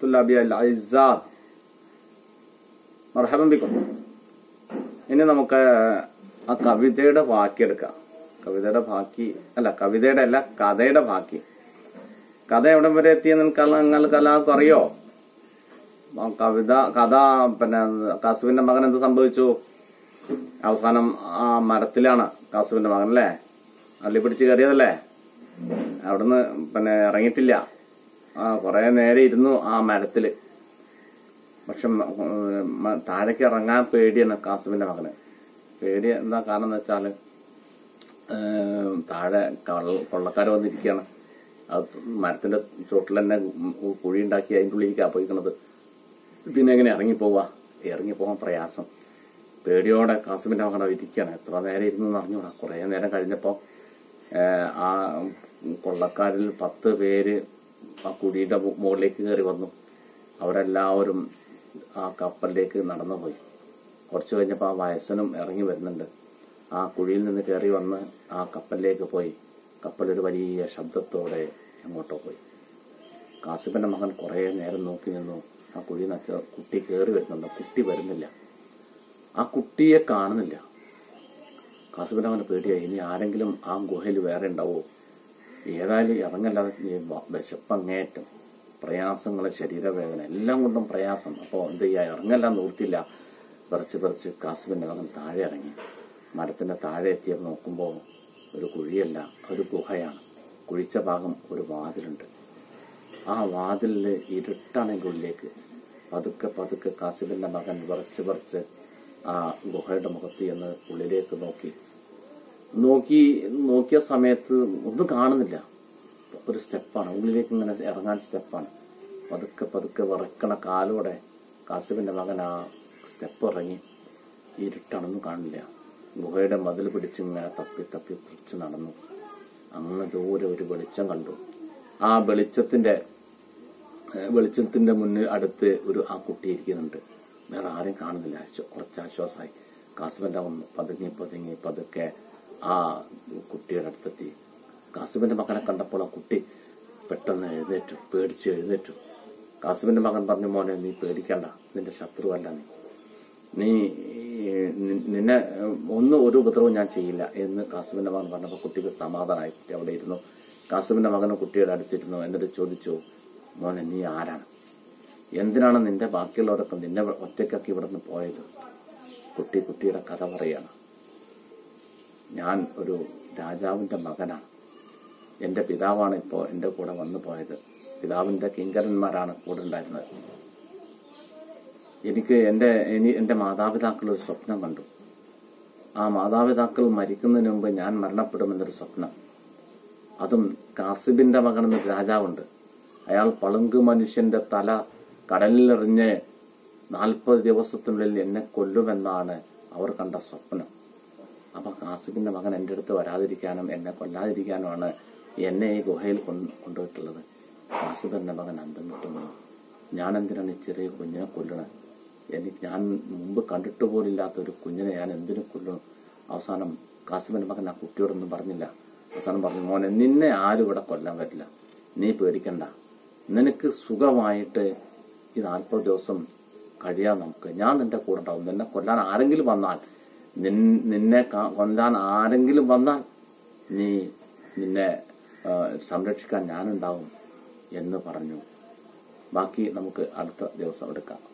തുല്ലാബി അൽ അഇസ്സാത്ത്, മർഹബൻ ബിക്കും. ഇനി നമുക്ക് ആ കവിതയുടെ ബാക്കി എടുക്കാം. കവിതയുടെ ബാക്കി. കഥ എവിടം വരെ എത്തിയെന്ന് നിങ്ങൾക്ക് എല്ലാവർക്കും അറിയോ? കഥ പിന്നെ കാസുവിന്റെ മകൻ എന്ത് സംഭവിച്ചു? അവസാനം ആ മരത്തിലാണ് കാസുവിന്റെ മകൻ അല്ലേ അള്ളി പിടിച്ച് കയറിയതല്ലേ. അവിടുന്ന് പിന്നെ ഇറങ്ങിയിട്ടില്ല. കുറെ നേരം ഇരുന്നു ആ മരത്തില്. പക്ഷെ താഴേക്ക് ഇറങ്ങാൻ പേടിയാണ് കാസുവിന്റെ മകന്. പേടി എന്താ കാരണം എന്ന് വെച്ചാല് താഴെ കൊള്ളക്കാര് വന്നിരിക്കുകയാണ്. അത് മരത്തിന്റെ ചോട്ടിൽ തന്നെ കുഴി ഉണ്ടാക്കി അതിൻ്റെ ഉള്ളിലേക്കാ പോയിക്കണത്. പിന്നെ എങ്ങനെ ഇറങ്ങിപ്പോവാൻ പ്രയാസം. പേടിയോടെ കാസുവിന്റെ മകൻ ഇരിക്കുകയാണ്. എത്ര നേരം ഇരുന്നു അറിഞ്ഞൂടാ. കുറെ നേരം കഴിഞ്ഞപ്പോ ആ കൊള്ളക്കാരിൽ 10 പേര് ആ കുഴിയുടെ മുകളിലേക്ക് കയറി വന്നു. അവരെല്ലാവരും ആ കപ്പലിലേക്ക് നടന്നുപോയി. കുറച്ചു കഴിഞ്ഞപ്പോൾ ആ വയസ്സനും ഇറങ്ങി വരുന്നുണ്ട്. ആ കുഴിയിൽ നിന്ന് കയറി വന്ന് ആ കപ്പലിലേക്ക് പോയി. കപ്പലൊരു വലിയ ശബ്ദത്തോടെ എങ്ങോട്ടോ പോയി. കാസിഫിന്റെ മകൻ കുറെ നേരം നോക്കി നിന്നു. ആ കുഴി നച്ച കുട്ടി കയറി വരുന്നുണ്ട്. കുട്ടി വരുന്നില്ല. ആ കുട്ടിയെ കാണുന്നില്ല. കാസിഫിന്റെ മകന് പേടിയായി. ഇനി ആരെങ്കിലും ആ ഗുഹയിൽ വേറെ ഉണ്ടാവോ? ഏതായാലും ഇറങ്ങല്ലാതെ വിശപ്പങ്ങേറ്റം, പ്രയാസങ്ങള്, ശരീരവേദന, എല്ലാം കൊണ്ടും പ്രയാസം. അപ്പോൾ എന്ത് ചെയ്യാ? ഇറങ്ങെല്ലാം നിർത്തില്ല. പറിച്ച് കാസിഫിന്റെ മകൻ താഴെ ഇറങ്ങി. മരത്തിന്റെ താഴെ എത്തിയത് നോക്കുമ്പോൾ ഒരു കുഴിയല്ല, ഒരു ഗുഹയാണ്. കുഴിച്ച ഭാഗം ഒരു വാതിലുണ്ട്. ആ വാതിലില് ഇരുട്ടാണെങ്കിൽ ഉള്ളിലേക്ക് പതുക്കെ കാസിഫിന്റെ മകൻ പറിച്ച് ആ ഗുഹയുടെ മുഖത്ത് എന്ന് ഉള്ളിലേക്ക് നോക്കിയ സമയത്ത് ഒന്നും കാണുന്നില്ല. ഒരു സ്റ്റെപ്പാണ്, ഉള്ളിലേക്ക് ഇങ്ങനെ ഇറങ്ങാൻ സ്റ്റെപ്പാണ്. പതുക്കെ വിറക്കണ കാലോടെ കാസിഫിന്റെ മകൻ ആ സ്റ്റെപ്പ് ഇറങ്ങി. ഇരുട്ടാണൊന്നും കാണില്ല. ഗുഹയുടെ മതിൽ പിടിച്ചിങ്ങനെ തപ്പി പിടിച്ച് നടന്നു. അങ്ങ് ദൂരെ ഒരു വെളിച്ചം കണ്ടു. ആ വെളിച്ചത്തിന്റെ മുന്നിൽ അടുത്ത് ആ കുട്ടി ഇരിക്കുന്നുണ്ട്. വേറെ ആരും കാണുന്നില്ല. കുറച്ച് ആശ്വാസമായി. കാസിഫിന്റെ ഒന്ന് പതുക്കെ ആ കുട്ടിയുടെ അടുത്തെത്തി. കാസിഫിന്റെ മകനെ കണ്ടപ്പോൾ ആ കുട്ടി പെട്ടെന്ന് പേടിച്ച് എഴുന്നേറ്റു. കാസിഫിന്റെ മകൻ പറഞ്ഞു, മോനെ നീ പേടിക്കണ്ട, നിന്റെ ശത്രുവല്ല നിന്നെ ഒരു ഉപദ്രവവും ഞാൻ ചെയ്യില്ല എന്ന് കാസിഫിന്റെ മകൻ പറഞ്ഞപ്പോൾ കുട്ടിക്ക് സമാധാനമായി. കുട്ടി അവിടെ ഇരുന്നു. കാസിഫിന്റെ മകനും കുട്ടിയുടെ അടുത്തിരുന്നു. എന്നിട്ട് ചോദിച്ചു, മോനെ നീ ആരാണ്? എന്തിനാണ് നിന്റെ ബാക്കിയുള്ളവരൊക്കെ നിന്നെ ഒറ്റയ്ക്കാക്കി ഇവിടെ നിന്ന് പോയത്? കുട്ടിയുടെ കഥ പറയാണ്. ഞാൻ ഒരു രാജാവിന്റെ മകനാണ്. എന്റെ പിതാവാണ് ഇപ്പോ എന്റെ കൂടെ വന്നു പോയത്. പിതാവിന്റെ കിങ്കരന്മാരാണ് കൂടെ ഉണ്ടായിരുന്നത്. എനിക്ക് എന്റെ മാതാപിതാക്കൾ ഒരു സ്വപ്നം കണ്ടു. ആ മാതാപിതാക്കൾ മരിക്കുന്നതിന് മുമ്പ് ഞാൻ മരണപ്പെടുമെന്നൊരു സ്വപ്നം. അതും കാസിബിന്റെ മകൻ എന്നൊരു രാജാവുണ്ട്. അയാൾ പളുങ്ക് മനുഷ്യന്റെ തല കടലിലെറിഞ്ഞ് 40 ദിവസത്തിനുള്ളിൽ എന്നെ കൊല്ലുമെന്നാണ് അവർ കണ്ട സ്വപ്നം. അപ്പൊ കാസിബിന്റെ മകൻ എന്റെ അടുത്ത് വരാതിരിക്കാനും എന്നെ കൊല്ലാതിരിക്കാനുമാണ് എന്നെ ഈ ഗുഹയിൽ കൊണ്ടുപോയിട്ടുള്ളത്. കാസിബിന്റെ മകൻ അന്തം വിട്ടുന്നു. ഞാൻ എന്തിനാണ് ഈ ചെറിയ കുഞ്ഞിനെ കൊല്ലണത്? ഞാൻ മുമ്പ് കണ്ടിട്ട് പോലില്ലാത്ത ഒരു കുഞ്ഞിനെ ഞാൻ എന്തിനു കൊല്ലണം? അവസാനം കാസിബിന്റെ മകൻ ആ കുട്ടിയോടൊന്നും പറഞ്ഞില്ല. അവസാനം പറഞ്ഞു, മോനെ നിന്നെ ആരും ഇവിടെ കൊല്ലാൻ പറ്റില്ല, നീ പേടിക്കണ്ട, നിനക്ക് സുഖമായിട്ട് ഈ 40 ദിവസം കഴിയാൻ നമുക്ക്, ഞാൻ നിന്റെ കൂടെ ഉണ്ടാവും. നിന്നെ കൊല്ലാൻ ആരെങ്കിലും വന്നാൽ നിന്നെ സംരക്ഷിക്കാൻ ഞാനുണ്ടാവും എന്ന് പറഞ്ഞു. ബാക്കി നമുക്ക് അടുത്ത ദിവസം എടുക്കാം.